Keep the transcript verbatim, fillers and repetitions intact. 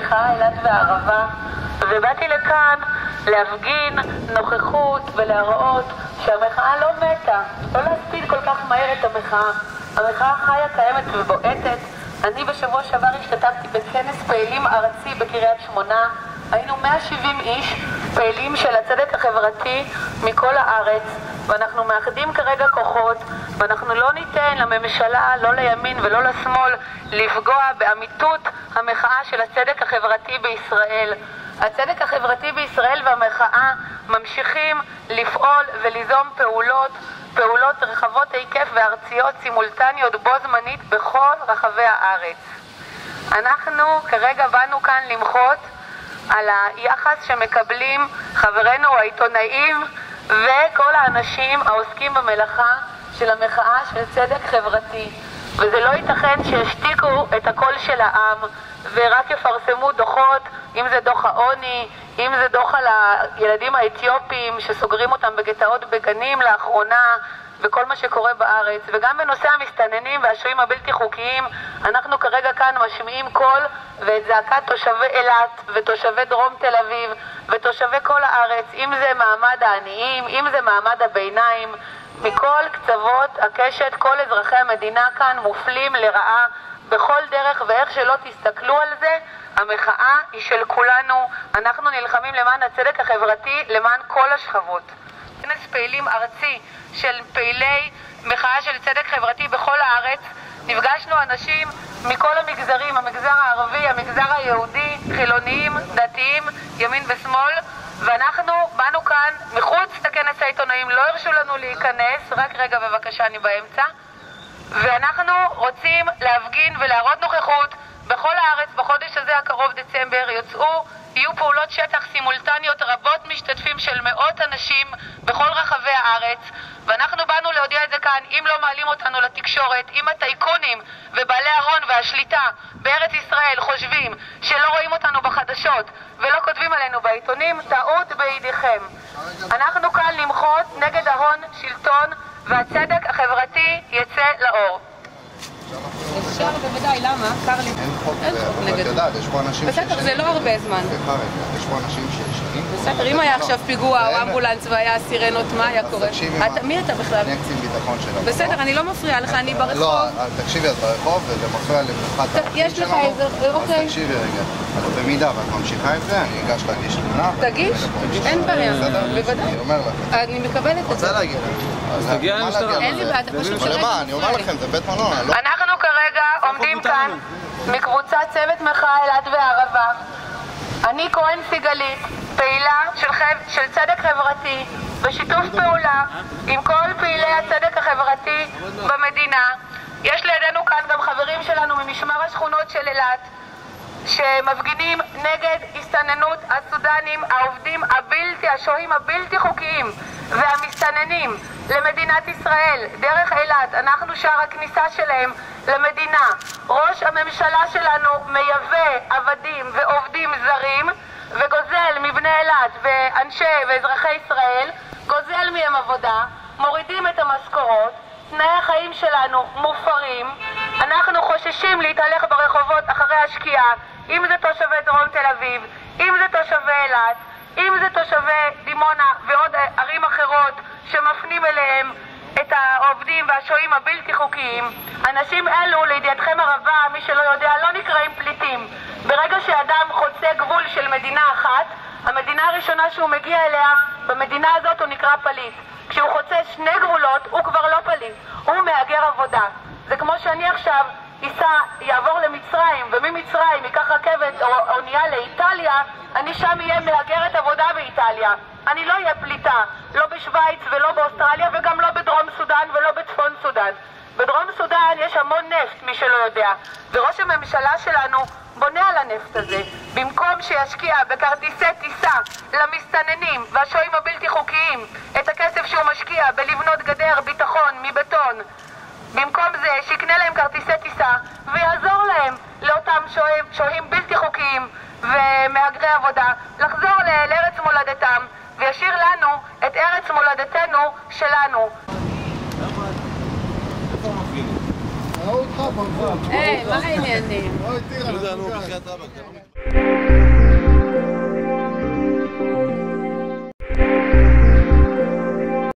מחאה אילת והערבה, ובאתי לכאן להפגין נוכחות ולהראות שהמחאה לא מתה, לא להספיד כל כך מהר את המחאה. המחאה חיה, קיימת ובועטת. אני בשבוע שעבר השתתפתי בכנס פעילים ארצי בקריית שמונה. היינו מאה ושבעים איש, פעילים של הצדק החברתי מכל הארץ, ואנחנו מאחדים כרגע כוחות, ואנחנו לא ניתן לממשלה, לא לימין ולא לשמאל, לפגוע באמיתות המחאה של הצדק החברתי בישראל. הצדק החברתי בישראל והמחאה ממשיכים לפעול וליזום פעולות, פעולות רחבות היקף וארציות סימולטניות בו זמנית בכל רחבי הארץ. אנחנו כרגע באנו כאן למחות על היחס שמקבלים חברינו העיתונאים וכל האנשים העוסקים במלאכה של המחאה של צדק חברתי. וזה לא ייתכן שישתיקו את הקול של העם ורק יפרסמו דוחות, אם זה דוח העוני, אם זה דוח על הילדים האתיופים שסוגרים אותם בגטאות בגנים לאחרונה, וכל מה שקורה בארץ. וגם בנושא המסתננים והשוהים הבלתי חוקיים, אנחנו כרגע כאן משמיעים קול ואת זעקת תושבי אילת ותושבי דרום תל אביב ותושבי כל הארץ, אם זה מעמד העניים, אם זה מעמד הביניים, מכל קצוות הקשת. כל אזרחי המדינה כאן מופלים לרעה בכל דרך, ואיך שלא תסתכלו על זה, המחאה היא של כולנו. אנחנו נלחמים למען הצדק החברתי, למען כל השכבות. כנס פעילים ארצי של פעילי מחאה של צדק חברתי בכל הארץ. נפגשנו אנשים מכל המגזרים, המגזר הערבי, המגזר היהודי, חילוניים, דתיים, ימין ושמאל, ואנחנו באנו כאן מחוץ לכנס העיתונאים, לא הרשו לנו להיכנס. רק רגע בבקשה, אני באמצע. ואנחנו רוצים להפגין ולהראות נוכחות בכל הארץ. בחודש הזה הקרוב, דצמבר, יוצאו, יהיו פעולות שטח סימולטניות רבות משתתפים של מאות אנשים בכל רחבי הארץ, ואנחנו באנו להודיע את זה כאן. אם לא מעלים אותנו לתקשורת, אם הטייקונים ובעלי ההון והשליטה בארץ ישראל חושבים שלא רואים אותנו בחדשות ולא כותבים עלינו בעיתונים, טעות בידיכם. אנחנו כאן למחות נגד ההון, שלטון, והצדק החברתי יצא לאור. אפשר בוודאי, למה? קר לי. אין חוק, ואת יודעת, יש פה אנשים בסדר, זה לא הרבה זמן. סליחה רגע, יש פה אנשים שישנים. בסדר, אם היה עכשיו פיגוע או אמבולנס והיה סירנות, מה היה קורה? מי אתה בכלל? אני קצין ביטחון שלנו. בסדר, אני לא מפריעה לך, אני ברחוב. לא, תקשיבי, את ברחוב וזה מפריע למנוחת האחים שלנו. יש לך איזה, אוקיי. אז תקשיבי רגע, אז במידה ואת ממשיכה עם זה, אני אגש להגיש תלונה. תגיש, אין בעיה, בוודאי. אני אומר לך. אני מקבלת את זה. רוצה להגיד לך. אז תגיע למשטרה. אין לי בעיה, אתה פשוט אבל מה, אני אומר לכם, זה בית מלון. אנחנו כרגע עומדים כאן מקבוצת צוות מחאה אילת והערבה. אני כהן סיגלית, פעילה של, חב... של צדק חברתי, בשיתוף פעולה עם כל פעילי הצדק החברתי במדינה. יש לידינו כאן גם חברים שלנו ממשמר השכונות של אילת, שמפגינים נגד הסתננות הסודנים, העובדים הבלתי, השוהים הבלתי חוקיים והמסתננים למדינת ישראל דרך אילת. אנחנו שער הכניסה שלהם למדינה. ראש הממשלה שלנו מייבא עבדים ועובדים זרים וגוזל מבני אילת ואנשי ואזרחי ישראל, גוזל מהם עבודה, מורידים את המשכורות, תנאי החיים שלנו מופרים. אנחנו חוששים להתהלך ברחובות אחרי השקיעה, אם זה תושבי דרום תל אביב, אם זה תושבי אילת, אם זה תושבי דימונה ועוד ערים אחרות שמפנים אליהם את העובדים והשוהים הבלתי חוקיים. אנשים אלו, לידיעתכם הרבה, מי שלא יודע, לא נקראים פליטים. ברגע שאדם חוצה גבול של מדינה אחת, המדינה הראשונה שהוא מגיע אליה, במדינה הזאת הוא נקרא פליט. כשהוא חוצה שני גבולות, הוא כבר לא פליט, הוא מהגר עבודה. זה כמו שאני עכשיו ייסע, יעבור למצרים, וממצרים ייקח רכבת או אונייה לאיטליה, אני שם יהיה מהגרת עבודה באיטליה. אני לא אהיה פליטה, לא בשוויץ ולא באוסטרליה וגם לא בדרום סודן ולא בצפון סודן. בדרום סודן יש המון נפט, מי שלא יודע, וראש הממשלה שלנו בונה על הנפט הזה. במקום שישקיע בכרטיסי טיסה למסתננים והשוהים הבלתי חוקיים את הכסף שהוא משקיע בלבנות גדר ביטחון מבטון, במקום זה שיקנה להם כרטיסי טיסה ויעזור להם, לאותם שוהים, שוהים בלתי חוקיים ומהגרי עבודה, לחזור לארץ מולדתם וישאיר לנו את ארץ מולדתנו שלנו. ראו אותך, פרפר. היי, מה העניינים? ראו איתי, אנחנו גם.